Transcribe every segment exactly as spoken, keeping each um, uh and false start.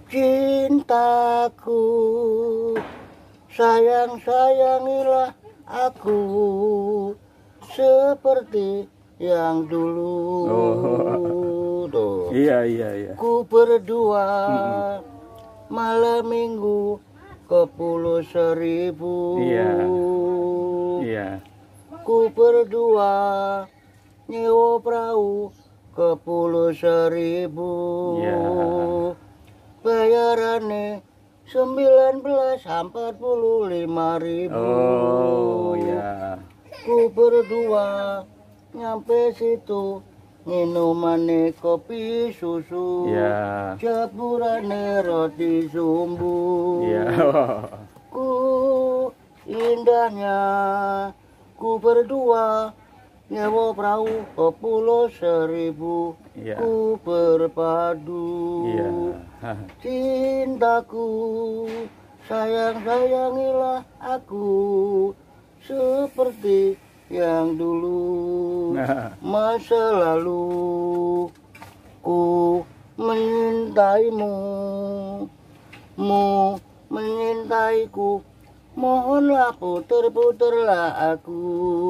Cintaku, sayang-sayangilah aku seperti yang dulu. Oh. Tuh. Iya iya iya. Ku berdua mm-hmm. malam minggu ke Pulau Seribu. Iya. Iya. Ku berdua nyewa perahu ke Pulau Seribu. Iya. Bayarannya sembilan belas empat puluh lima ribu. Oh ya. Ku berdua nyampe situ minumane kopi susu. Ya. Jeburane roti sumbu. Ya. Ku indahnya ku berdua nyewa perahu ke Pulau Seribu. Ya. Ku berpadu. Ya. Cintaku, sayang-sayangilah aku seperti yang dulu. Masa lalu ku menyintaimu, mu menyintaiku. Mohonlah puter-puterlah aku.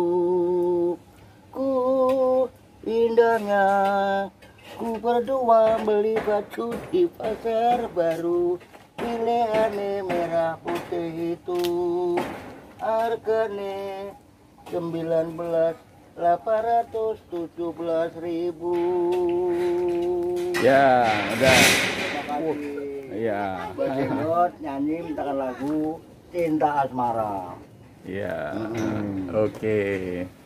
Ku indahnya ku berdua beli baju di pasar baru. Pilihannya merah putih itu harganya sembilan belas delapan ratus tujuh belas ribu. Ya udah. Uh, ya. Bersengot nyanyi mintakan lagu Cinta Asmara. Ya. hmm. Oke okay.